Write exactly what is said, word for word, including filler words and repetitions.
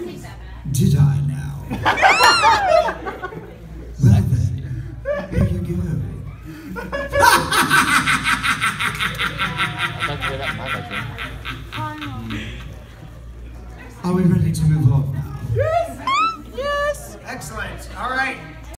Did I now? Well then, here you go. Are we ready to move on now? Yes! Yes! Excellent. All right.